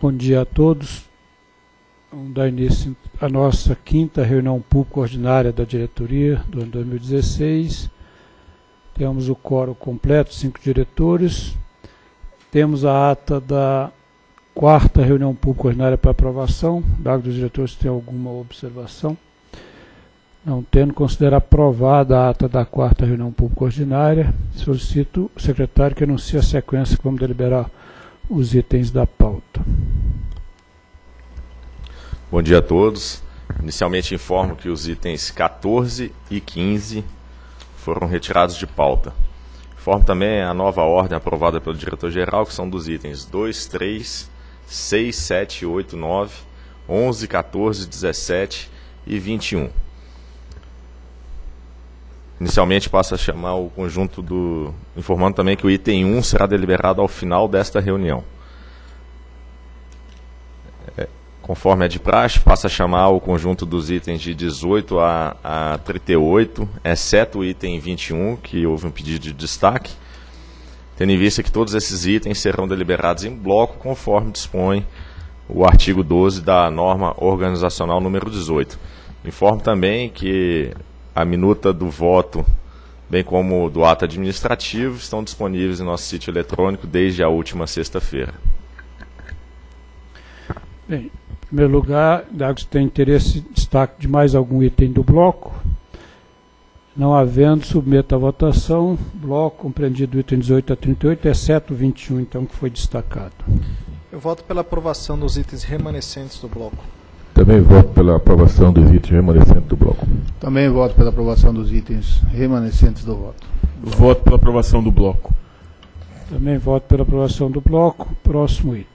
Bom dia a todos. Vamos dar início à nossa quinta reunião pública ordinária da diretoria do ano 2016. Temos o quórum completo, 5 diretores. Temos a ata da quarta reunião pública ordinária para aprovação. Dado os diretores têm alguma observação? Não tendo, considero aprovada a ata da quarta reunião pública ordinária. Solicito o secretário que anuncie a sequência que vamos deliberar os itens da pauta. Bom dia a todos. Inicialmente informo que os itens 14 e 15 foram retirados de pauta. Informo também a nova ordem aprovada pelo diretor-geral, que são dos itens 2, 3, 6, 7, 8, 9, 11, 14, 17 e 21. Inicialmente passo a chamar o conjunto do... Informando também que o item 1 será deliberado ao final desta reunião. Conforme é de praxe, passo a chamar o conjunto dos itens de 18 a 38, exceto o item 21, que houve um pedido de destaque, tendo em vista que todos esses itens serão deliberados em bloco, conforme dispõe o artigo 12 da norma organizacional número 18. Informo também que a minuta do voto, bem como do ato administrativo, estão disponíveis em nosso sítio eletrônico desde a última sexta-feira. Bem, em primeiro lugar, dado que tem interesse em destaque de mais algum item do bloco, não havendo, submeto à votação, bloco compreendido do item 18 a 38, exceto o 21, então, que foi destacado. Eu voto pela aprovação dos itens remanescentes do bloco. Também voto pela aprovação dos itens remanescentes do bloco. Também voto pela aprovação dos itens remanescentes do voto. Voto pela aprovação do bloco. Também voto pela aprovação do bloco. Próximo item.